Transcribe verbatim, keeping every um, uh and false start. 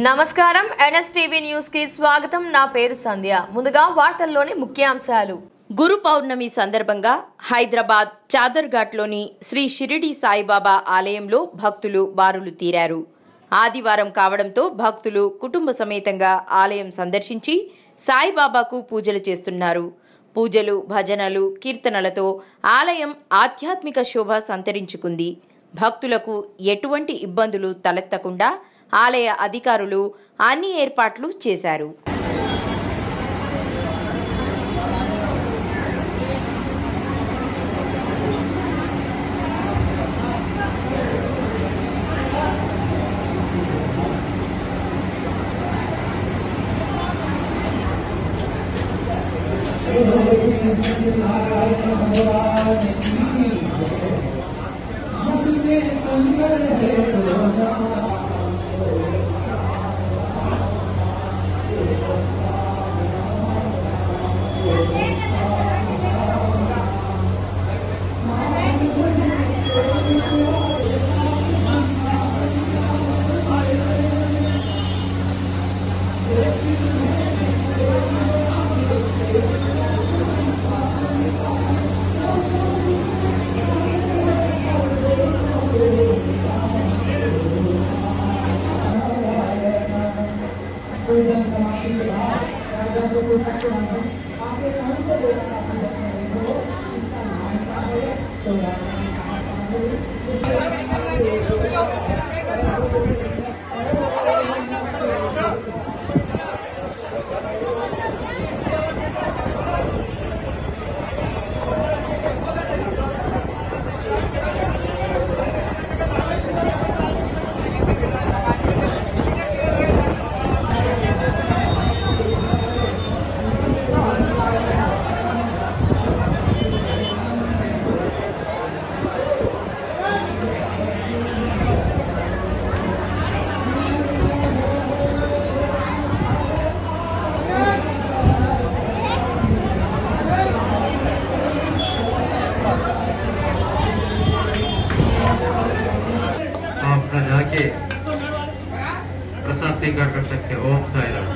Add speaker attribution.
Speaker 1: నమస్కారం NSTV news కి స్వాగతం। నా పేరు సంధ్య। ముందుగా వార్తల్లోని ముఖ్యాంశాలు।
Speaker 2: గురు పౌర్ణమి సందర్భంగా హైదరాబాద్ చాదర్ఘాట్లోని శ్రీ షిరిడి సాయిబాబా ఆలయంలో భక్తులు బారులు తీరారు। ఆదివారం కావడంతో భక్తులు కుటుంబ సమేతంగా ఆలయం సందర్శించి సాయిబాబాకు పూజలు చేస్తున్నారు। పూజలు, భజనలు, కీర్తనలతో ఆలయం ఆధ్యాత్మిక శోభ సంతరించుకుంది। భక్తులకు ఎటువంటి ఇబ్బందులు తలెత్తకుండా ఆలయ అధికారులు అన్ని ఏర్పాట్లు చేశారు।
Speaker 3: जाके प्रसाद स्वीकार कर सकते। ओम साई राम।